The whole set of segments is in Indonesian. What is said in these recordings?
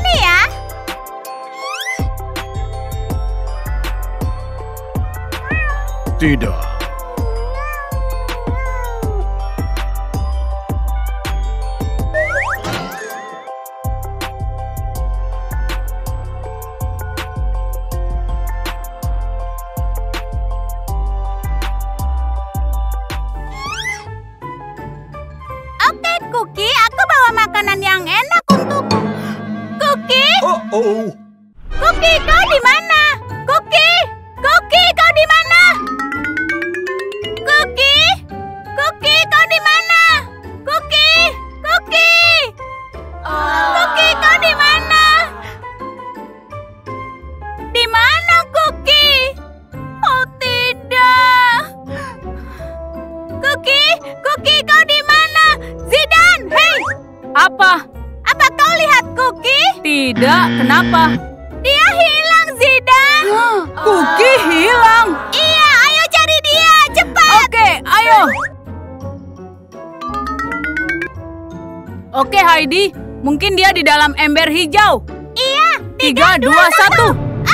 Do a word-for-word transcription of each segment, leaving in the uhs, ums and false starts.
sini ya. Tidak. Oke, Cookie, aku bawa makanan yang enak untukmu. Cookie? Oh, oh. Cookie, kau di mana? Cookie? Cookie, kau di mana? Cookie? Cookie, kau di mana? Cookie? Cookie? Cookie, kau di mana? Di mana, Cookie? Oh, tidak. Cookie? Cookie, kau di mana? Zidan, hei! Apa? Apa kau lihat Cookie? Tidak, kenapa? Dia hilang, Zidan. Cookie hilang. Iya, ayo cari dia, cepat. Oke, ayo. Oke, Heidi. Mungkin dia di dalam ember hijau. Iya, Tiga, dua, satu.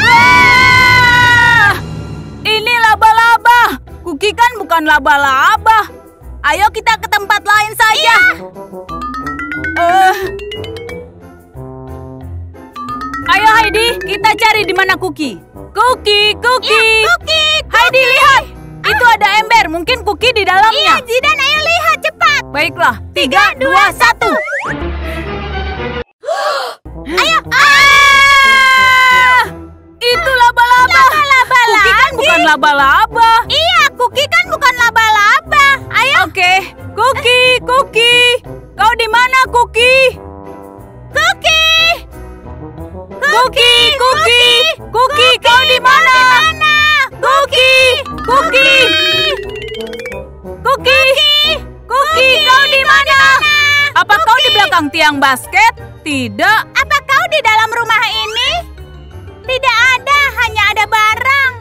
Ah! Ini laba-laba. Cookie kan bukan laba-laba. Ayo kita ke tempat lain saja. Eh. Ayo Heidi, kita cari di mana Cookie. Cookie, Cookie. Iya, Cookie, Heidi lihat, itu ada ember. Mungkin Cookie di Iya, dalamnya. Zidan, ayo lihat cepat. Baiklah, tiga, dua, satu. Ayo, Ah! Itu laba-laba. laba-laba Cookie kan lagi. bukan laba-laba. Iya, Cookie kan bukan laba-laba. Ayo, Oke, Cookie, Cookie. Kau di mana, Cookie? Cookie. Cookie, Cookie. Cookie, kau di mana? Cookie, Cookie. Cookie. Cookie, kau di mana? Apa kau di belakang tiang basket? Tidak. Apa kau di dalam rumah ini? Tidak ada, hanya ada barang.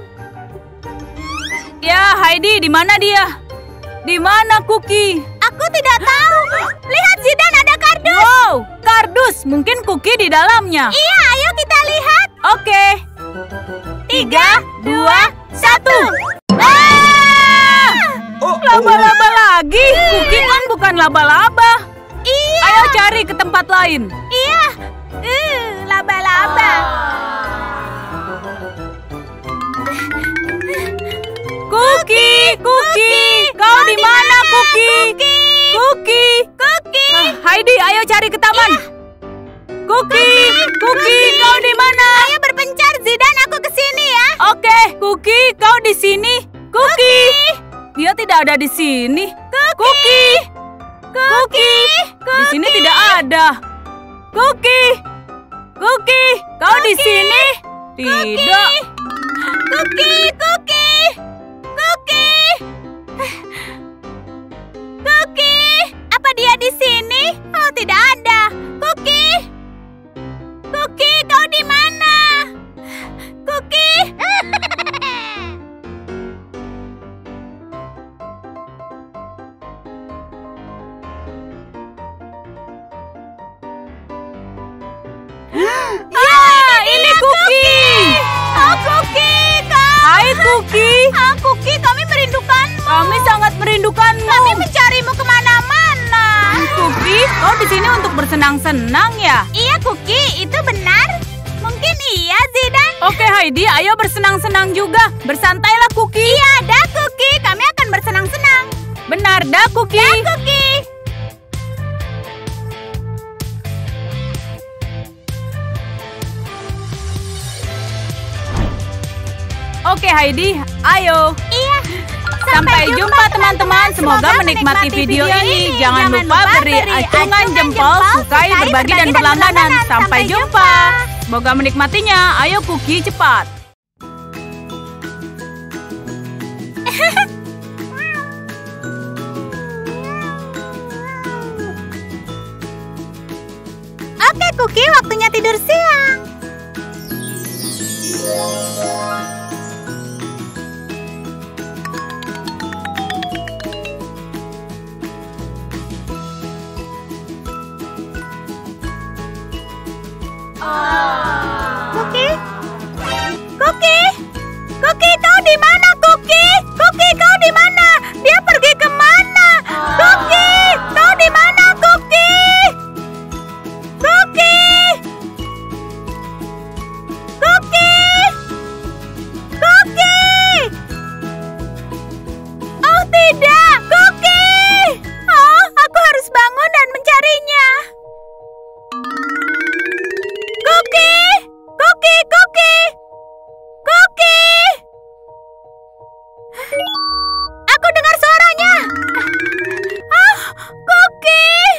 Ya, Heidi, di mana dia? Di mana Cookie? Aku tidak tahu. Lihat, Zidan, ada kardus. Wow, kardus. Mungkin Cookie di dalamnya. Iya, ayo kita lihat. Oke. Tiga, dua, satu. Ah! Oh, Laba-laba lagi. Cookie kan bukan laba-laba. Iya. Ayo cari ke tempat lain. Iya. Uh, laba-laba. Cookie, Cookie. Kau di mana, Cookie? Cookie. Cookie. Ah, Heidi, ayo cari ke taman. Cookie, Cookie, kau di mana? Ayo berpencar, Zidan, aku ke sini ya. Oke, Cookie, kau di sini. Cookie. Dia tidak ada di sini. Cookie. Cookie. Di sini tidak ada. Cookie. Cookie, kau di sini? Tidak. Cookie, Cookie. Cookie. Cookie. Apa dia di sini? Oh, tidak ada. Cookie. Cookie, kau di mana? Cookie. Ah, ini Cookie. Oh, Cookie, kau. Hai Cookie. Ah, Cookie, kami merindukanmu. Kami sangat merindukanmu. Kami mencarimu kemana-mana. Cookie, kau di sini untuk bersenang-senang ya? Iya, Cookie, itu benar. Mungkin iya, Zidan. Oke Heidi, ayo bersenang-senang juga. Bersantailah Cookie. Iya, dah, Cookie. Kami akan bersenang-senang. Benar dah Cookie. Dah, Cookie. Oke Heidi, ayo. Iya. Sampai jumpa teman-teman. Semoga menikmati video ini. Jangan lupa beri acungan jempol, sukai, berbagi, dan berlangganan. Sampai jumpa. Semoga menikmatinya. Ayo Cookie, cepat. Oke, Cookie, waktunya tidur siang. Cookie? Cookie? Cookie, kau di mana, Cookie? Cookie, kau di mana? Dia pergi kemana? Cookie, kau di mana, Cookie? Cookie? Cookie? Cookie? Oh tidak, Cookie! Oh, aku harus bangun dan mencarinya. Cookie! Cookie, Cookie! Cookie! Aku dengar suaranya. Ah, Cookie!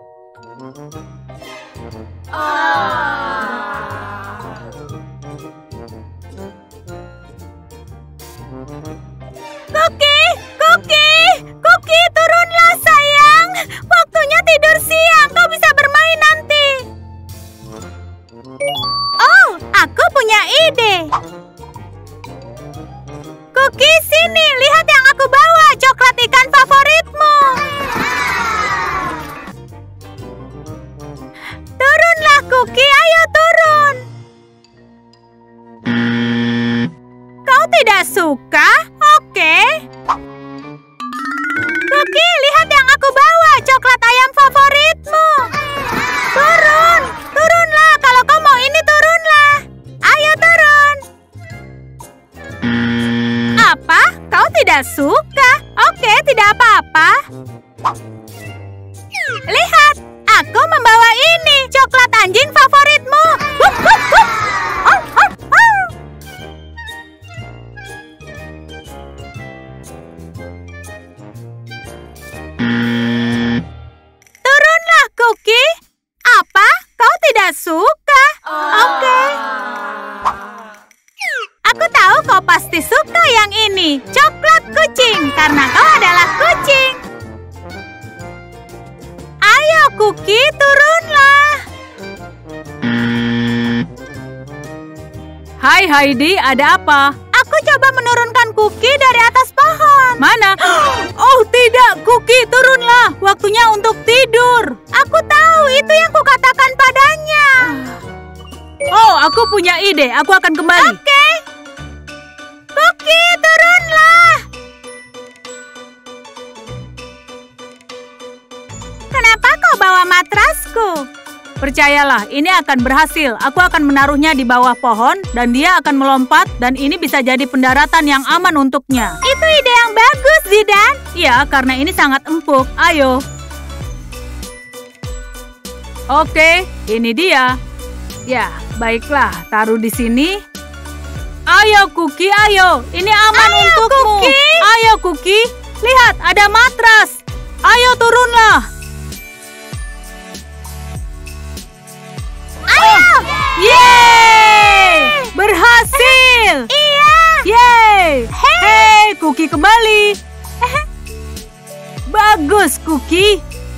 Cookie! Cookie! Cookie, turunlah sayang. Waktunya tidur siang. Kau bisa bermain nanti. Oh, aku punya ide. Cookie, sini. Lihat yang aku bawa. Coklat ikan favoritmu. Turunlah, Cookie. Ayo turun. Kau tidak suka? Oke. Cookie, lihat yang aku bawa. Coklat ayam favoritmu. Turun. Turunlah. Kalau kau mau ini, turunlah. Ayo turun. Apa? Kau tidak suka? Oke, tidak apa-apa. Lihat, aku membawa ini. Coklat anjing favoritmu. Wup, wup, wup. Oh, oh, oh. Turunlah, Cookie. Apa? Kau tidak suka? Oke. Aku tahu kau pasti suka yang ini. Coklat kucing, karena kau adalah kucing. Ayo, Cookie, turunlah. Hai Heidi, ada apa? Aku coba menurunkan Cookie dari atas pohon. Mana? Oh tidak, Cookie, turunlah. Waktunya untuk tidur. Aku tahu, itu yang kukatakan padanya. Oh, aku punya ide. Aku akan kembali. Oke. Cookie, turunlah. Kenapa kau bawa matrasku? Percayalah, ini akan berhasil. Aku akan menaruhnya di bawah pohon dan dia akan melompat dan ini bisa jadi pendaratan yang aman untuknya. Itu ide yang bagus, Zidane. Iya, karena ini sangat empuk. Ayo. Oke, ini dia. Ya, baiklah. Taruh di sini. Ayo, Cookie, ayo. Ini aman Ayo, untukmu. Cookie. Ayo, Cookie. Lihat, ada matras. Ayo, turunlah. Ayo. Yeay! Berhasil! Iya. Yeay! Hey. Hey, Cookie kembali. Bagus, Cookie.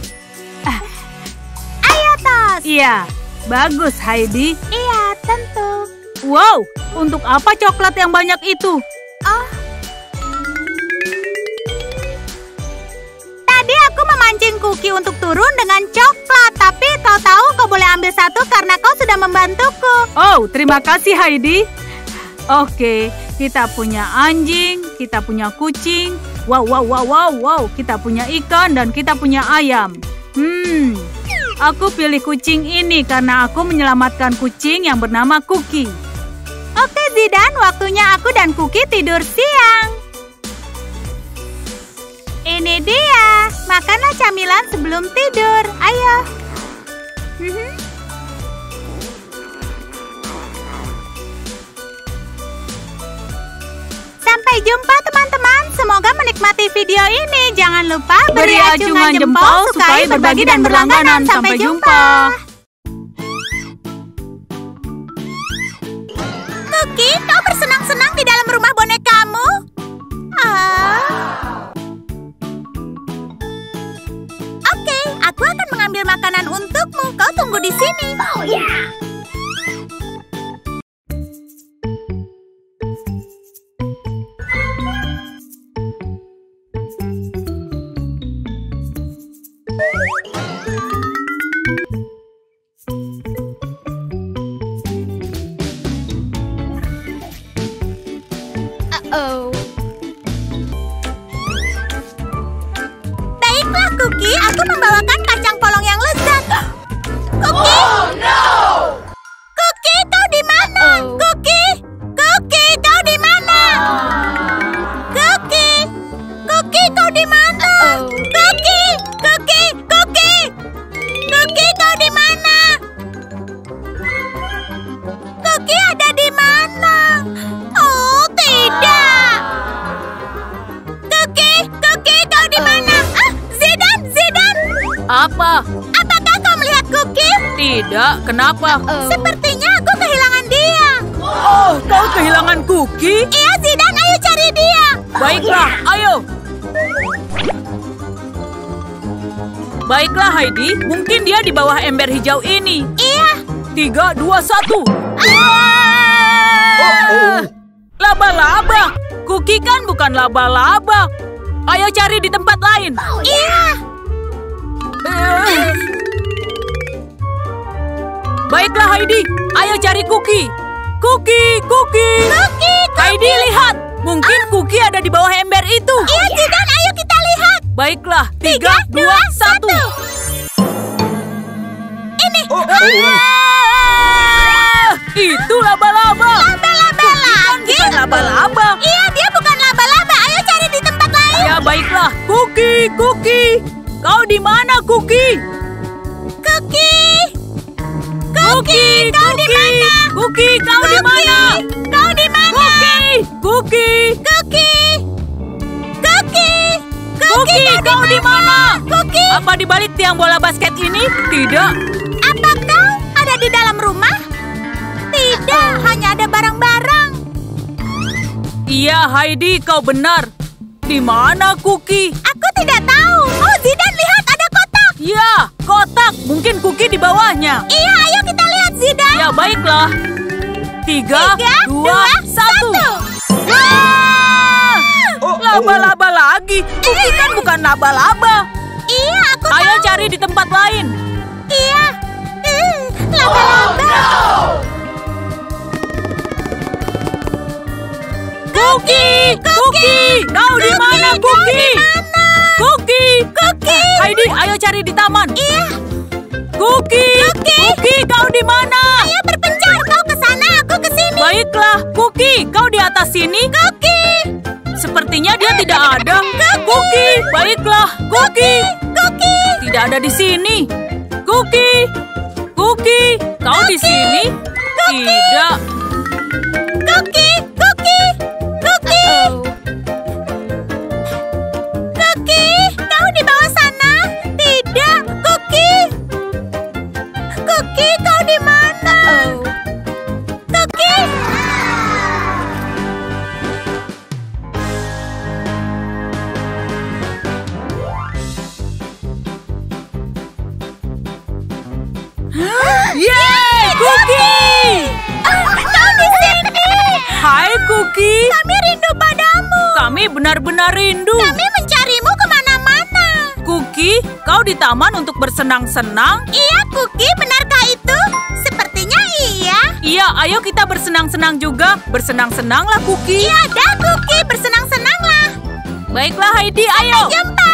Ayo, Tos. Iya, bagus, Heidi. Iya, tentu. Wow, untuk apa coklat yang banyak itu? Oh. Tadi aku memancing Cookie untuk turun dengan coklat, tapi kau tahu kau boleh ambil satu karena kau sudah membantuku. Oh, terima kasih, Heidi. Oke, kita punya anjing, kita punya kucing. Wow, wow, wow, wow, wow. Kita punya ikan dan kita punya ayam. Hmm, aku pilih kucing ini karena aku menyelamatkan kucing yang bernama Cookie. Oke, Zidane, waktunya aku dan Cookie tidur siang. Ini dia. Makanlah camilan sebelum tidur. Ayo. Sampai jumpa, teman-teman. Semoga menikmati video ini. Jangan lupa beri acungan jempol, sukai, berbagi, dan berlangganan. Sampai jumpa. Cookie, kau bersenang-senang di dalam rumah bonekamu? Ah. Oke, aku akan mengambil makanan untukmu. Kau tunggu di sini. Oh ya. Yeah. Uh-oh. Baiklah, Cookie. Aku membawakan kacang polong yang lezat. Cookie! Oh, no! Cookie, kau di mana? Oh. Cookie! Cookie, kau di mana? Cookie! Cookie, kau di mana? Oh. Cookie! Cookie! Cookie! Cookie, kau di mana? Cookie ada di mana? Oh, tidak. Cookie! Cookie, kau di mana? Ah, Zidane! Zidane! Apa? Apakah kau melihat Cookie? Tidak, kenapa? Oh. Sepertinya aku kehilangan dia. Oh, kau kehilangan Cookie? Iya, Zidane, ayo cari dia. Baiklah, ayo. Baiklah, Heidi. Mungkin dia di bawah ember hijau ini. Iya. Tiga, dua, satu. Ah! Laba-laba. Cookie kan bukan laba-laba. Ayo cari di tempat lain. Iya. Eh. Baiklah, Heidi. Ayo cari Cookie. Cookie, Cookie. Cookie, Heidi, lihat. Mungkin Cookie ada di bawah ember itu. Iya, Zidane, ayo kita lihat. Baiklah, tiga, dua, satu. Ini. Oh, oh, oh. Ah, itu laba-laba. Laba-laba lagi. Bukan laba-laba. Iya, dia bukan laba-laba. Ayo cari di tempat lain. Ya, baiklah. Cookie, Cookie. Kau di mana, Cookie? Cookie. Cookie, kau di mana? Cookie, kau di mana? Kau di mana? Cookie, Cookie. Cookie. Cookie. Cookie, kau di mana? Cookie. Apa di balik tiang bola basket ini? Tidak. Apa kau ada di dalam rumah? Tidak, hanya ada barang-barang. Iya, Heidi, kau benar. Di mana Cookie? Aku tidak tahu. Oh, Zidane, lihat ada kotak. Ya, kotak. Mungkin Cookie di bawahnya. Iya, ayo kita lihat, Zidane. Ya, baiklah. Tiga, Tiga dua, dua, satu. satu. Ah! Laba-laba lagi. Cookie kan bukan laba-laba. Iya, aku Ayo tahu. cari di tempat lain. Iya. Hmm, laba-laba. Cookie, Cookie, kau di mana, Cookie? Cookie, Cookie. Heidi, ayo cari di taman. Iya. Cookie, Cookie, kau di mana? Ayo berpencar, kau ke sana, aku ke sini. Baiklah, Cookie, kau di atas sini. Cookie. Sepertinya dia tidak ada. Cookie, baiklah, Cookie. Cookie. Tidak ada di sini. Cookie, Cookie, kau di sini? Tidak. Cookie, Cookie, Cookie. Cookie, kau di bawah sana? Tidak, Cookie. Cookie, kau di mana? Cookie. Yeay, Cookie! Kau di sini. Hai, Cookie. Kami rindu padamu. Kami benar-benar rindu. Kami mencarimu kemana-mana. Cookie, kau di taman untuk bersenang-senang? Iya, Cookie, benarkah itu? Sepertinya iya. Iya, ayo kita bersenang-senang juga. Bersenang-senanglah, Cookie. Iya dah, Cookie, bersenang-senanglah. Baiklah, Heidi, ayo. Jumpa.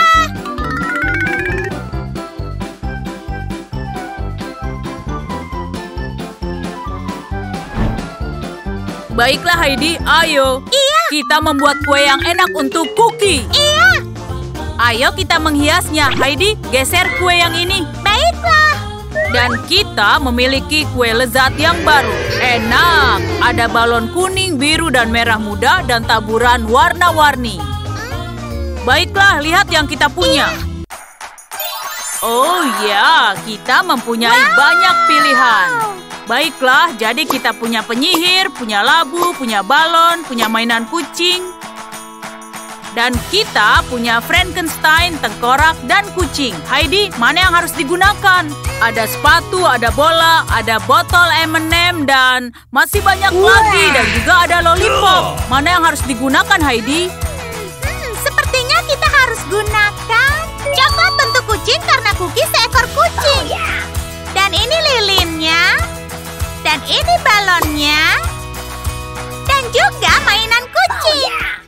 Baiklah, Heidi, ayo. Iya. Kita membuat kue yang enak untuk Cookie. Iya. Ayo kita menghiasnya. Heidi, geser kue yang ini. Baiklah. Dan kita memiliki kue lezat yang baru. Enak. Ada balon kuning, biru, dan merah muda, dan taburan warna-warni. Baiklah, lihat yang kita punya. Oh ya, kita mempunyai Wow. banyak pilihan. Baiklah, jadi kita punya penyihir, punya labu, punya balon, punya mainan kucing. Dan kita punya Frankenstein, tengkorak, dan kucing. Heidi, mana yang harus digunakan? Ada sepatu, ada bola, ada botol M and M, dan masih banyak lagi. Dan juga ada lollipop. Mana yang harus digunakan, Heidi? Hmm, sepertinya kita harus gunakan coklat bentuk kucing karena Cookie seekor kucing. Dan ini lilinnya. Dan ini balonnya. Dan juga mainan kucing.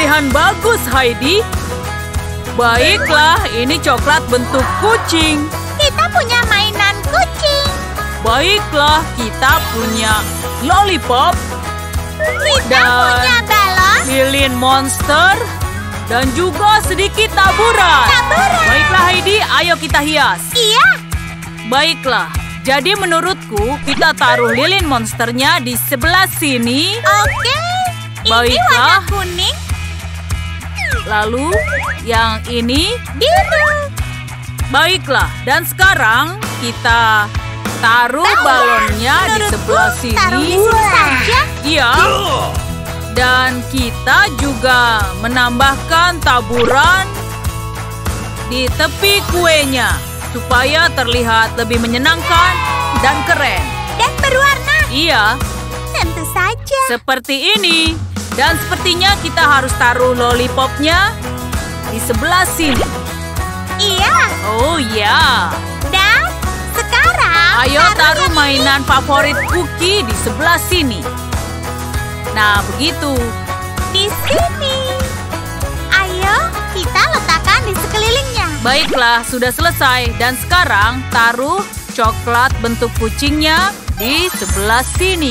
Pilihan bagus, Heidi. Baiklah, ini coklat bentuk kucing. Kita punya mainan kucing. Baiklah, kita punya lollipop. Kita Dan punya balon. lilin monster. Dan juga sedikit taburan. Taburan. Baiklah, Heidi, ayo kita hias. Iya. Baiklah, jadi menurutku kita taruh lilin monsternya di sebelah sini. Oke. Ini Baiklah. warna kuning. Lalu yang ini. Biru. Baiklah, dan sekarang kita taruh balonnya di Menurutku, sebelah taruh di sini. sini saja. Iya. Dan kita juga menambahkan taburan di tepi kuenya supaya terlihat lebih menyenangkan dan keren. Dan berwarna. Iya, Tentu saja. seperti ini. Dan sepertinya kita harus taruh lollipopnya di sebelah sini. Iya. Oh ya. Dan sekarang Ayo taruh yang mainan favorit Cookie di sebelah sini. Nah, begitu. di sini. Ayo kita letakkan di sekelilingnya. Baiklah, sudah selesai. Dan sekarang taruh coklat bentuk kucingnya di sebelah sini.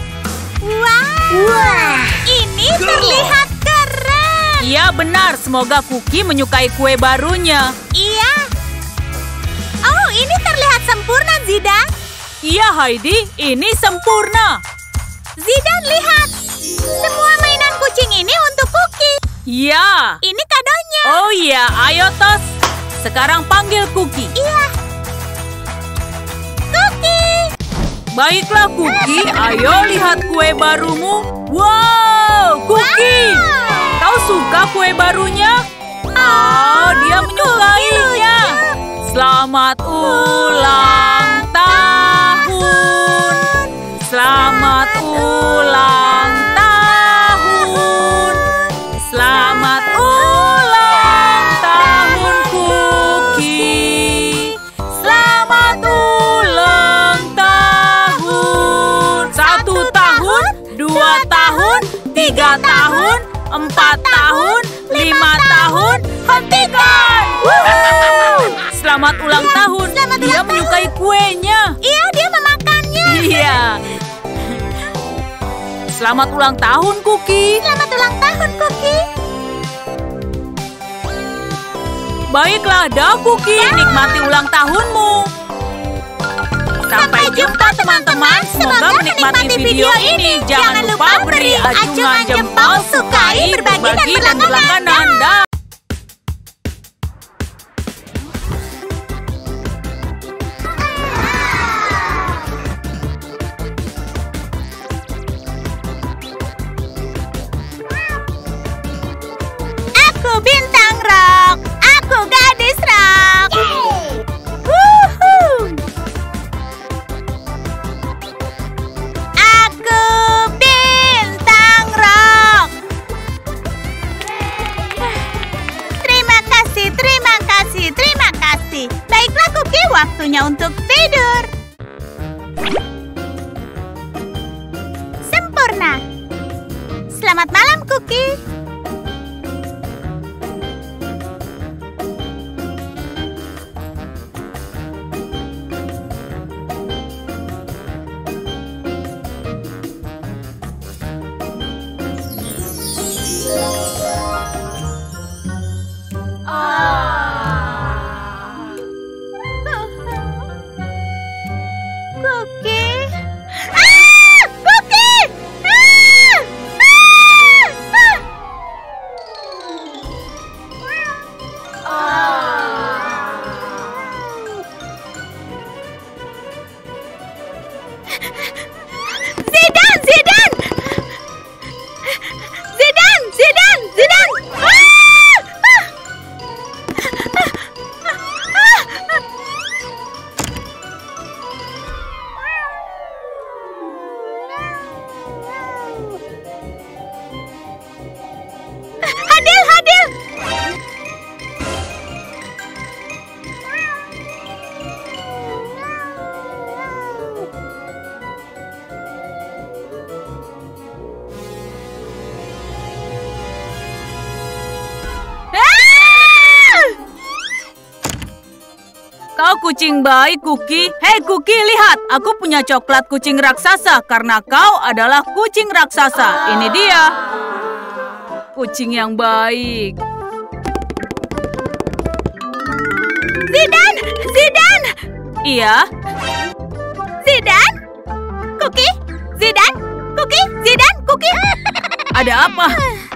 Wow. Ini terlihat keren. Iya, benar. Semoga Cookie menyukai kue barunya. Iya. Oh, ini terlihat sempurna, Zidan. Iya, Heidi. Ini sempurna. Zidan, lihat. Semua mainan kucing ini untuk Cookie. Iya. Ini kadonya. Oh iya, ayo Tos. Sekarang panggil Cookie. Iya. Cookie. Baiklah Cookie, ayo lihat kue barumu. Wow, Cookie. Wow. Kau suka kue barunya? Oh, dia menyukainya. Selamat ulang tahun. Selamat ulang tahun. Selamat ulang tahun Cookie. Selamat ulang tahun. Satu tahun, dua tahun, tiga tahun, empat tahun, lima tahun. Hentikan! Woohoo! Selamat ulang tahun. Selamat Dia ulang menyukai kuenya. Iya, dia memakannya. Iya. Selamat ulang tahun, Cookie. Selamat ulang tahun, Cookie. Baiklah, dah Cookie. Nikmati ulang tahunmu. Sampai jumpa, teman-teman. Semoga menikmati video ini. Jangan lupa beri acungan jempol, sukai, berbagi, dan berlangganan. Dah. Aku bintang rock. Aku gadis rock. Wuhuu. Aku bintang rock. Terima kasih, terima kasih, terima kasih. Baiklah Cookie, waktunya untuk tidur. Sempurna. Selamat malam Cookie. Cookie. Ah! Cookie! Ah! Ah! Ah! Zidan, Zidan! Zidan, Zidan, Zidan! Ah! Ah! Hadil, Hadil! Oh, kucing baik, Cookie. Hei, Cookie, lihat. Aku punya coklat kucing raksasa karena kau adalah kucing raksasa. Ini dia. Kucing yang baik. Zidane! Zidane! Iya? Zidane? Cookie? Zidane? Cookie? Zidane? Cookie? Ada apa?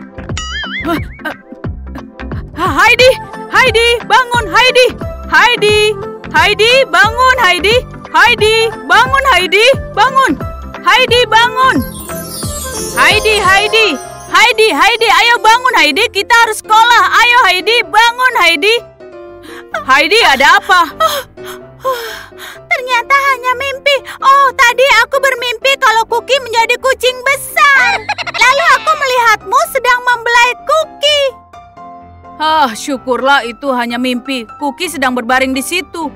Heidi! Heidi! Bangun, Heidi! Heidi! Heidi, bangun, Heidi! Heidi, bangun, Heidi! Bangun! Heidi, bangun! Heidi, Heidi! Heidi, Heidi, ayo bangun, Heidi! Kita harus sekolah! Ayo, Heidi, bangun, Heidi! Heidi, ada apa? Ternyata hanya mimpi. Oh, tadi aku bermimpi kalau Cookie menjadi kucing besar. Lalu aku melihatmu sedang membelai Cookie. Ah, syukurlah itu hanya mimpi. Cookie sedang berbaring di situ.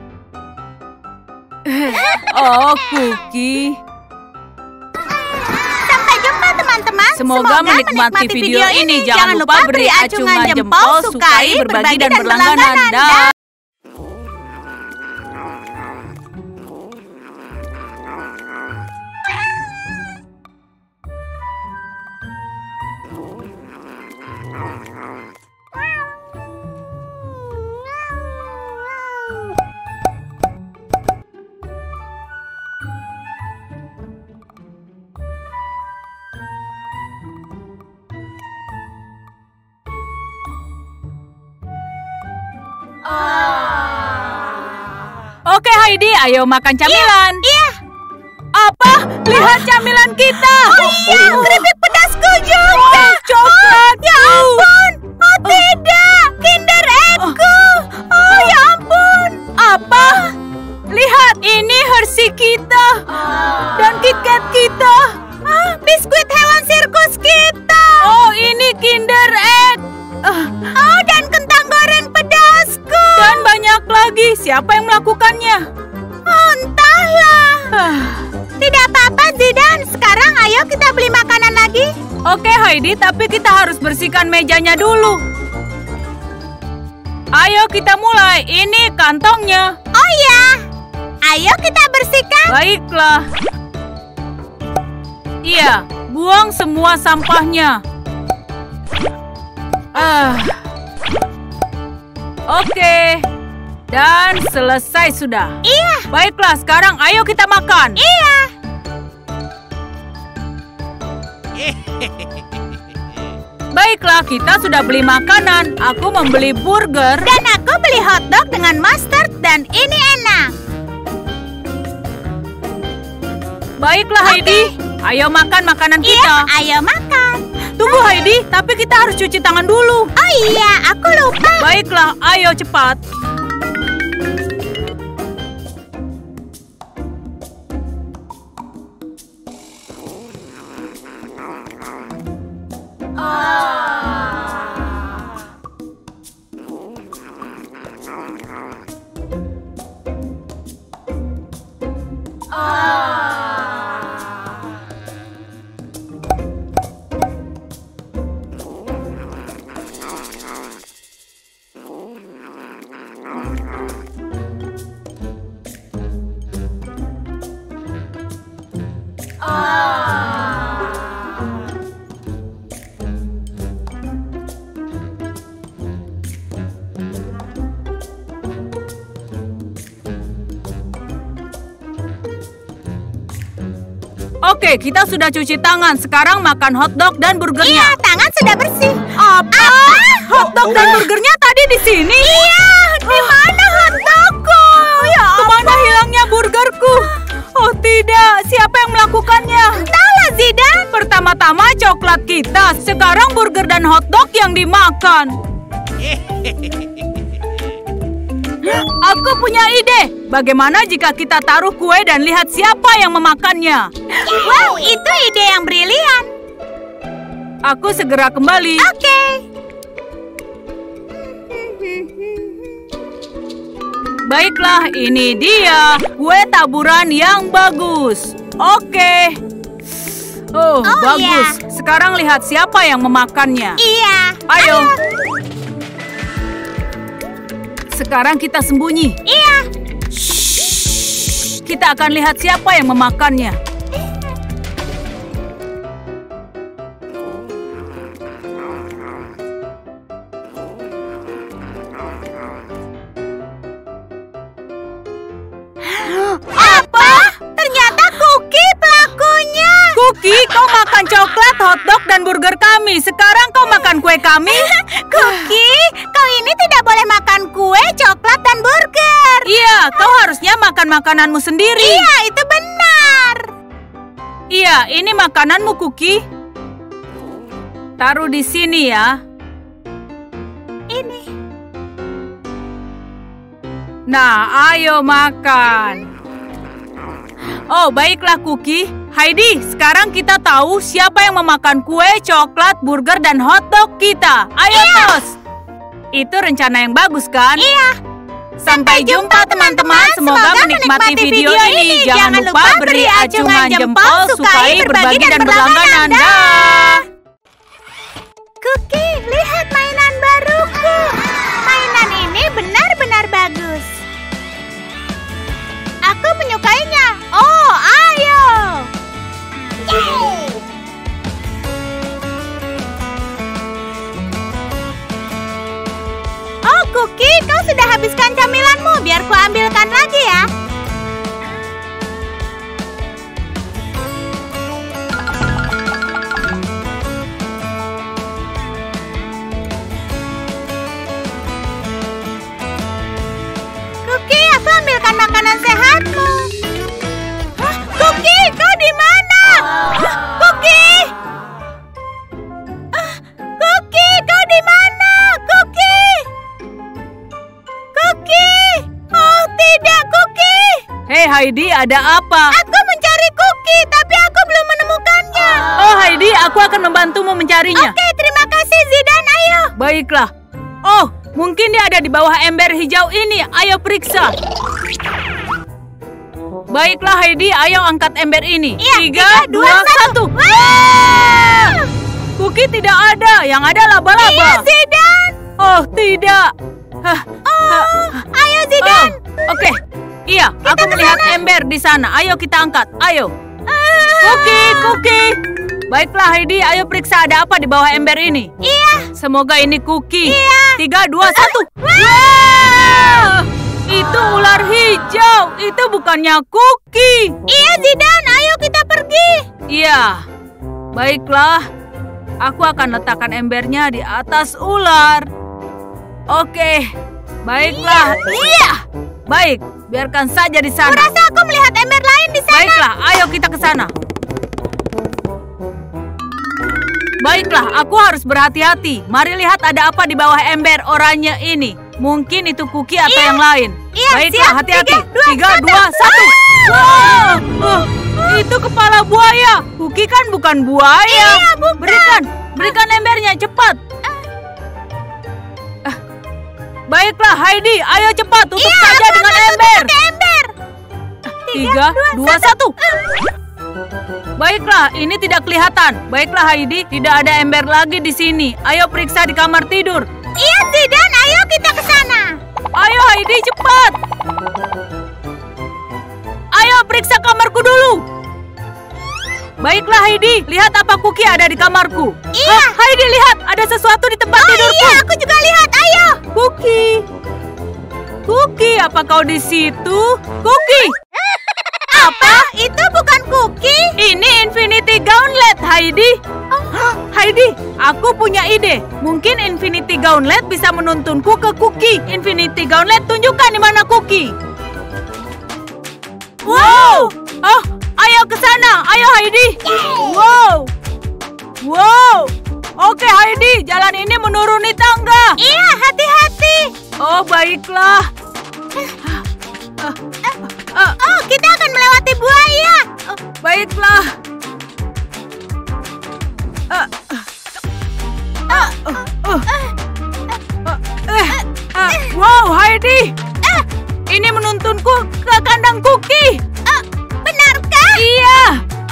Oh, Cookie. Sampai jumpa teman-teman. Semoga, Semoga menikmati, menikmati video, video ini. Jangan lupa beri acungan jempol, sukai, berbagi, dan berlangganan. Dan... Oke, Heidi, ayo makan camilan. Iya, iya. Apa? Lihat camilan kita. Oh iya, keripik pedasku juga. Oh, coklat. Oh, ya ampun. Oh tidak, Kinder Egg-ku. Oh ya ampun. Apa? Lihat, ini Hershey kita. Dan KitKat kita. Ah, biskuit hewan sirkus kita. Oh, ini Kinder Egg. Oh, dan kentang goreng pedasku. Dan banyak lagi. Siapa yang melakukannya? Oh, entahlah. Tidak apa-apa, Zidane. Sekarang ayo kita beli makanan lagi. Oke, Heidi, tapi kita harus bersihkan mejanya dulu. Ayo kita mulai. Ini kantongnya. Oh ya. Ayo kita bersihkan. Baiklah. Iya, buang semua sampahnya. Ah. Oke. Dan selesai sudah. Iya. Baiklah, sekarang ayo kita makan. Iya. Baiklah, kita sudah beli makanan. Aku membeli burger. Dan aku beli hotdog dengan mustard dan ini enak. Baiklah, okay. Heidi. Ayo makan makanan iya, kita. Ayo makan. Tunggu, Heidi. Tapi kita harus cuci tangan dulu. Oh iya, aku lupa. Baiklah, ayo cepat. Oke, kita sudah cuci tangan. Sekarang makan hotdog dan burgernya. Iya, tangan sudah bersih. Apa? Apa? Hotdog dan burgernya tadi di sini? Iya, di mana hotdogku? Ya, kemana hilangnya burgerku? Oh tidak, siapa yang melakukannya? Entahlah, Zidane. Pertama-tama coklat kita, sekarang burger dan hotdog yang dimakan. Aku punya ide. Bagaimana jika kita taruh kue dan lihat siapa yang memakannya? Wow, itu ide yang brilian. Aku segera kembali. Oke. Okay. Baiklah, ini dia kue taburan yang bagus. Oke. Oh, oh bagus. Iya. Sekarang lihat siapa yang memakannya. Iya. Ayo. Ayo. Sekarang kita sembunyi. Iya. kita akan lihat siapa yang memakannya. Apa? Ternyata Cookie pelakunya. Cookie, kau makan coklat, hotdog, dan burger kami. Sekarang kau makan kue kami? Cookie, kau ini tidak boleh makan kue, coklat, dan burger. Iya, kau harusnya makan makananmu sendiri. Iya, itu benar. Iya, ini makananmu, Cookie. Taruh di sini ya. Ini. Nah, ayo makan. Oh, baiklah Cookie. Heidi, sekarang kita tahu siapa yang memakan kue, coklat, burger, dan hotdog kita. Ayo Iya. terus. Itu rencana yang bagus kan? Iya. Sampai jumpa teman-teman. Semoga menikmati video ini. Jangan lupa beri acungan jempol, sukai, berbagi, dan berlangganan. Dah. Cookie, lihat mainan baruku. Mainan ini benar-benar bagus. Aku menyukainya. Oh, ayo. Yeay. Oh, Cookie, kau sudah habiskan camilanmu. Biar ku ambilkan lagi ya. Cookie, aku ambilkan makanan sehatmu. Hah, Cookie, kau di mana? Hah, Cookie! Ah, Cookie, kau di mana? Cookie! Cookie! Oh, tidak, Cookie! Hei Heidi, ada apa? Aku mencari Cookie, tapi aku belum menemukannya. Oh Heidi, aku akan membantumu mencarinya. Oke, terima kasih Zidane, ayo. Baiklah. Oh, mungkin dia ada di bawah ember hijau ini. Ayo periksa. Baiklah Heidi, ayo angkat ember ini. Iya, Tiga, dua, satu. Wow! Cookie tidak ada, yang ada laba-laba. Iya, Zidane. Oh, tidak. Hah, Oh, ayo oh, Zidane. Oke. Iya, aku ke melihat sana. ember di sana. Ayo kita angkat. Ayo. Ah. Cookie, Cookie. Baiklah Heidi, ayo periksa ada apa di bawah ember ini. Iya. Semoga ini Cookie. Iya. Tiga, dua, satu. Wah! Wah! Itu ular hijau. Itu bukannya Cookie. Iya Zidane, ayo kita pergi. Iya. Baiklah. Aku akan letakkan embernya di atas ular. Oke. Baiklah. Iya. Baik, biarkan saja di sana. Kurasa aku melihat ember lain di sana. Baiklah, ayo kita ke sana. Baiklah, aku harus berhati-hati. Mari lihat ada apa di bawah ember oranye ini. Mungkin itu Cookie atau Iya. yang lain. Iya, Baiklah, siap. hati-hati. Tiga, dua, Tiga, satu. dua, satu. Wah, oh, itu kepala buaya. Cookie kan bukan buaya. Iya, bukan. Berikan, berikan embernya cepat. Ah, Baiklah, Heidi, ayo cepat tutup Iya, saja aku dengan akan tutup ember. pakai ember. Tiga, dua, satu. Baiklah, ini tidak kelihatan. Baiklah Heidi, tidak ada ember lagi di sini. Ayo periksa di kamar tidur. Iya Zidane, ayo kita ke sana. Ayo Heidi, cepat. Ayo periksa kamarku dulu. Baiklah Heidi, lihat apa Cookie ada di kamarku. Iya. Hah, Heidi, lihat ada sesuatu di tempat Oh tidurku. iya, aku juga lihat, ayo. Cookie. Cookie, apa kau di situ? Cookie. Apa? Itu bukan Cookie? Ini Infinity Gauntlet, Heidi. Oh, Heidi, aku punya ide. Mungkin Infinity Gauntlet bisa menuntunku ke Cookie. Infinity Gauntlet, tunjukkan di mana Cookie. Wow! Oh, ayo ke sana. Ayo Heidi. Wow! Wow! Oke Heidi, jalan ini menuruni tangga. iya, hati-hati. Oh, baiklah. Ah, Oh, kita akan melewati buaya. Oh, baiklah. Ah, ah, ah, ah. Ah, eh, ah, wow, Heidi. ah, Ini menuntunku ke kandang Cookie. ah, benarkah? Iya.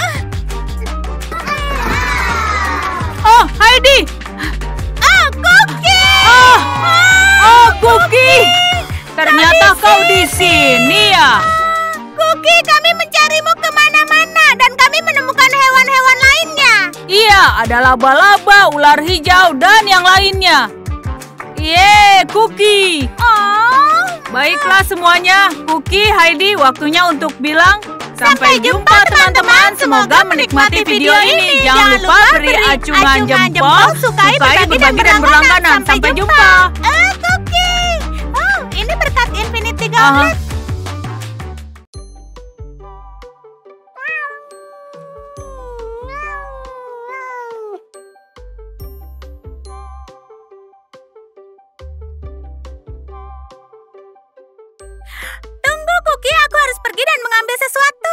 Oh, Heidi. Oh, Cookie. Oh, oh, Cookie. Ternyata kau di sini ya. Cookie Cookie, kami mencarimu kemana-mana dan kami menemukan hewan-hewan lainnya. Iya, ada laba-laba, ular hijau, dan yang lainnya. Yeay, Cookie. Oh. Baiklah semuanya, Cookie, Heidi, waktunya untuk bilang Sampai jumpa teman-teman. Semoga menikmati video ini. Jangan lupa beri acungan jempol, sukai, berbagi, dan berlangganan. Sampai jumpa. Eh, Cookie. Oh, ini berkat Infinity Ah. Goblet. Tunggu, Cookie. Aku harus pergi dan mengambil sesuatu.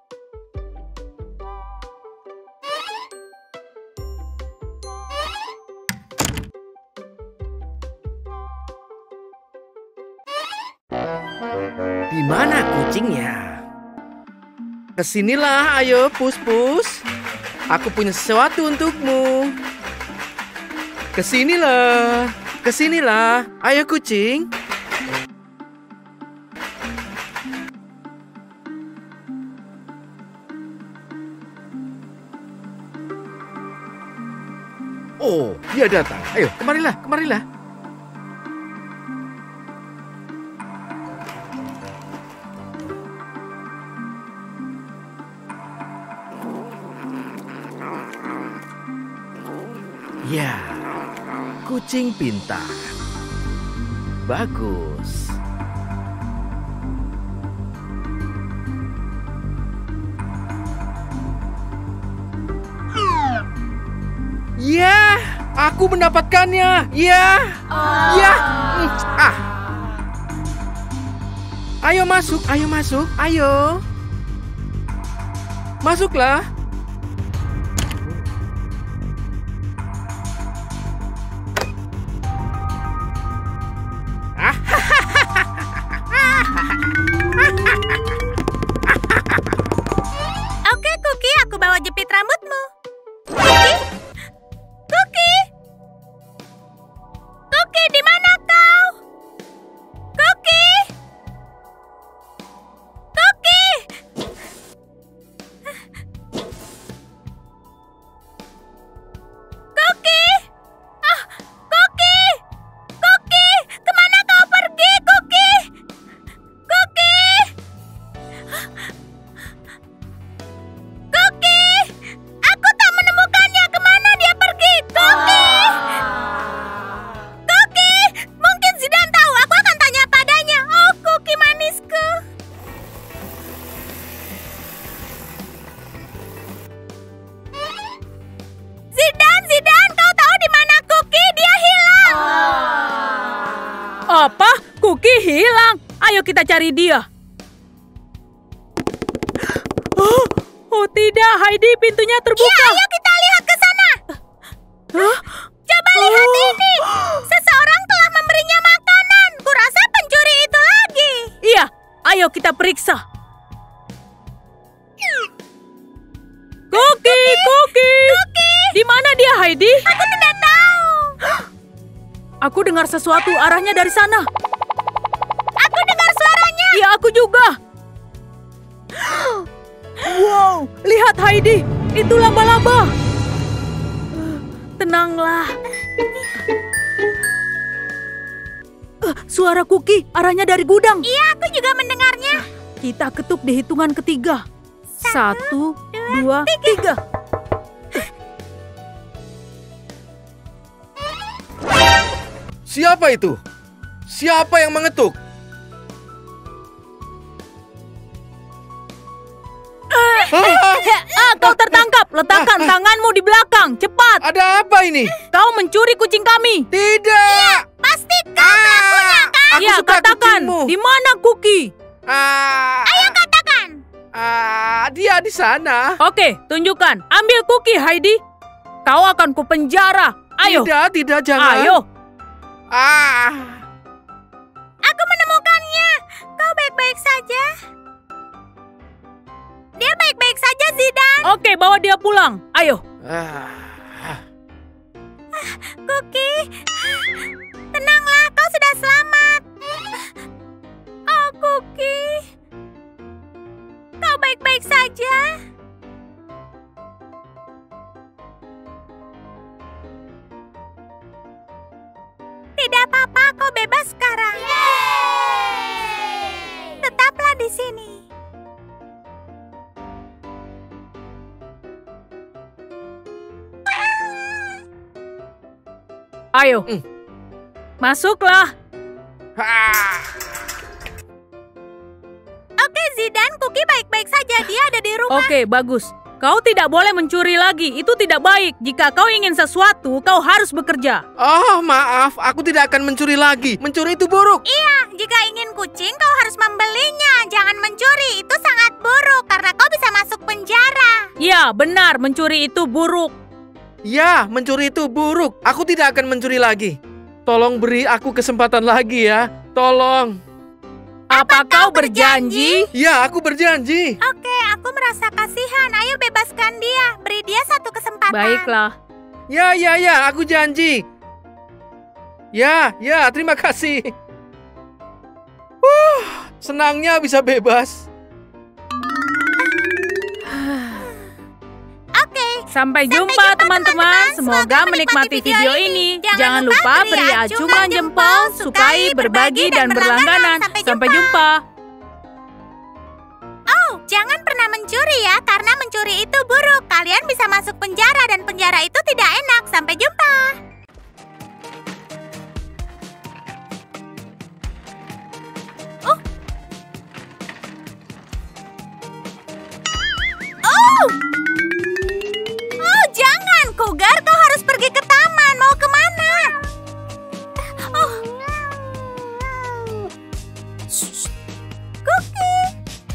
Di mana kucingnya? Kesinilah, ayo, Pus-Pus. Aku punya sesuatu untukmu. Kesinilah, kesinilah, ayo kucing. Oh, dia datang. Ayo, kemarilah, kemarilah. Ya, kucing pintar. Bagus. Ya, aku mendapatkannya. Ya, ya. Mm, Ah. Ayo masuk, ayo masuk, ayo. Masuklah. Oke, Cookie, aku bawa jepit rambutmu. Cookie? Cookie? Cookie, di mana kau? Cookie? Cookie? Cookie? Ah, Cookie? Cookie, kemana kau pergi, Cookie? Cookie? Cookie, aku tak menemukannya. Kemana dia pergi? Cookie, Cookie, mungkin Zidane tahu. Aku akan tanya padanya. Oh, Cookie manisku. Zidane, Zidane, kau tahu di mana Cookie? Dia hilang. Apa? Cookie hilang. Ayo kita cari dia. Oh, oh tidak, Heidi, pintunya terbuka. Iya, ayo kita lihat ke sana. Hah? Coba lihat Oh. ini. Seseorang telah memberinya makanan. Kurasa pencuri itu lagi. Iya, ayo kita periksa. Cookie, Cookie. Cookie, Di mana dia, Heidi? aku tidak tahu. Aku dengar sesuatu arahnya dari sana. Aku dengar suaranya. Iya, aku juga. Wow, lihat Heidi. Itu laba-laba. Tenanglah. Eh, Suara Cookie arahnya dari gudang. Iya, aku juga mendengarnya. Kita ketuk di hitungan ketiga. Satu, dua, tiga. Siapa itu? Siapa yang mengetuk? Ah, Ah, kau tertangkap. Letakkan Ah, ah. tanganmu di belakang. Cepat. ada apa ini? Kau mencuri kucing kami. Tidak. Pasti kau pelakunya, kan? Aku Iya, suka katakan. kucingmu. Di mana Cookie? Ah, Ayo katakan. ah, dia di sana. Oke, tunjukkan. Ambil Cookie, Heidi. Kau akan kupenjara. Ayo. Tidak, tidak, jangan. Ayo. Ah, Aku menemukannya. Kau baik-baik saja. Dia baik-baik saja, Zidane. Oke, bawa dia pulang. Ayo. ah. Cookie, tenanglah, kau sudah selamat. Oh, Cookie. baik-baik saja? Tidak apa-apa, kau bebas sekarang. Tetaplah di sini. Ayo, Hmm. masuklah. Ha! Oke, Zidane, Cookie baik-baik saja. Dia ada di rumah. Oke, bagus. Kau tidak boleh mencuri lagi. Itu tidak baik. Jika kau ingin sesuatu, kau harus bekerja. Oh, maaf, aku tidak akan mencuri lagi. Mencuri itu buruk. Iya, jika ingin kucing, kau harus membelinya. Jangan mencuri, itu sangat buruk karena kau bisa masuk penjara. Ya, benar. Mencuri itu buruk. Ya, mencuri itu buruk. Aku tidak akan mencuri lagi. Tolong beri aku kesempatan lagi ya. Tolong. Apa, kau berjanji? Ya, aku berjanji. Oke, aku merasa kasihan. Ayo bebaskan dia. Beri dia satu kesempatan. Baiklah. Ya, ya, ya, aku janji. Ya, ya, terima kasih. Uh, senangnya bisa bebas. Oke. Sampai Sampai jumpa jumpa, teman-teman. teman-teman. Semoga Semoga menikmati menikmati video video ini. ini. Jangan Jangan lupa lupa beri beri acungan acungan jempol, jempol, sukai, berbagi, dan berlangganan. Sampai Sampai jumpa. jumpa. Oh, jangan pernah mencuri ya, karena mencuri itu buruk. Kalian bisa masuk penjara dan penjara itu tidak enak. Sampai jumpa. Oh. Oh. Oh, jangan, Cougar. Kau harus pergi ke taman. Mau kemana? Oh. Shh. Cookie.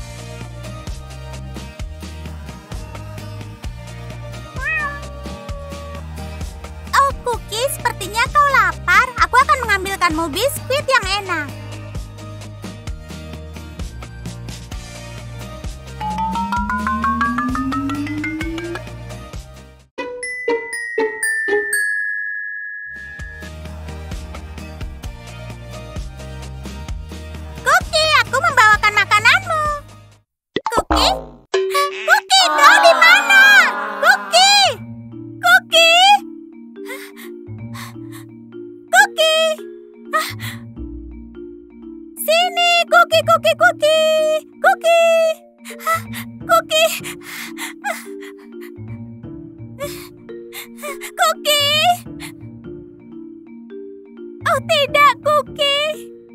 Oh, Cookie, sepertinya kau lapar. Aku akan mengambilkanmu biskuit yang enak. Cookie, aku membawakan makananmu. Cookie? Cookie, kau di mana? Cookie! Cookie! Cookie! Ah. Sini, Cookie, Cookie, Cookie! Cookie! Ah, Cookie! Ah. Cookie! Oh tidak, Cookie!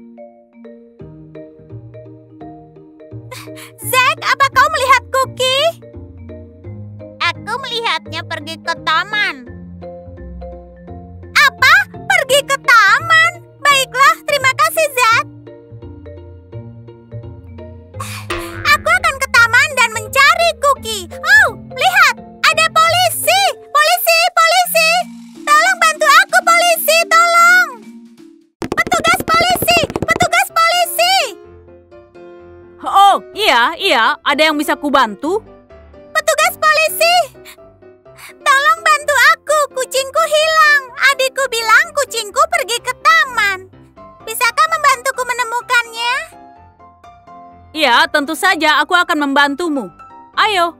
Zack, apa kau melihat Cookie? Aku melihatnya pergi ke taman. Apa? Pergi ke taman? Baiklah, terima kasih, Zack. Aku akan ke taman dan mencari Cookie. Oh, lihat, ada polisi. Polisi, polisi. Tolong bantu aku, polisi, tolong. Petugas polisi, petugas polisi. Oh, iya, iya. Ada yang bisa kubantu? Petugas polisi! Tolong bantu aku, kucingku hilang. Adikku bilang kucingku pergi ke taman. Bisakah membantuku menemukannya? Iya, tentu saja. Aku akan membantumu. Ayo.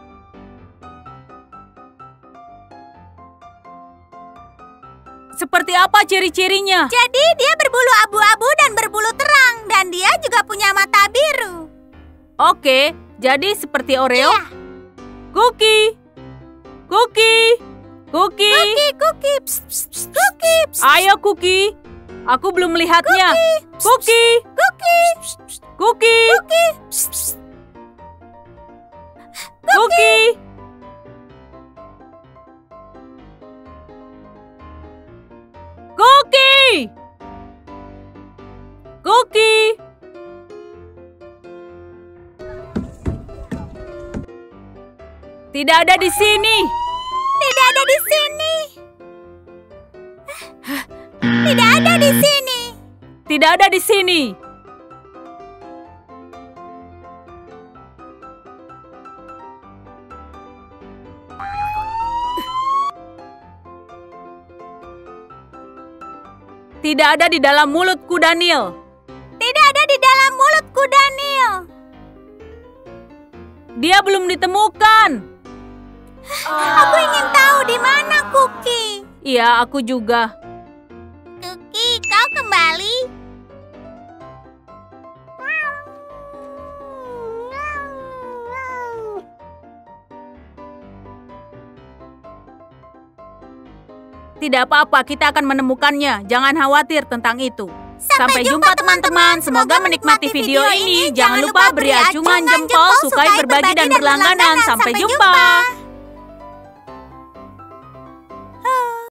Seperti apa ciri-cirinya? Jadi dia berbulu abu-abu dan berbulu terang. Dan dia juga punya mata biru. Oke, jadi seperti Oreo? Iya. Cookie. Cookie. Cookie. Cookie, cookie, psst, psst, psst, cookie, psst, Ayo, Cookie. Aku belum melihatnya. Cookie. cookie, psst, psst, Cookie. cookie, psst, psst. Cookie. Cookie. Cookie. Tidak ada di sini. Tidak ada di sini. Tidak ada di sini. Tidak ada di sini. Tidak ada di dalam mulutku, Daniel. Tidak ada di dalam mulutku, Daniel. Dia belum ditemukan. Aku ingin tahu di mana Cookie. Iya, aku juga. Cookie, kau kembali. Tidak apa-apa, kita akan menemukannya. Jangan khawatir tentang itu. Sampai jumpa, teman-teman. Semoga menikmati video ini. Jangan lupa beri acungan jempol, sukai, berbagi, dan berlangganan. Sampai jumpa.